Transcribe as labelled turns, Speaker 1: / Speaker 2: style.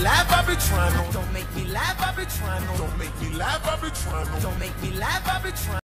Speaker 1: laugh, I be trying. Don't make me laugh, I be trying. Don't make me laugh, I be trying. Don't make me laugh, I be trying.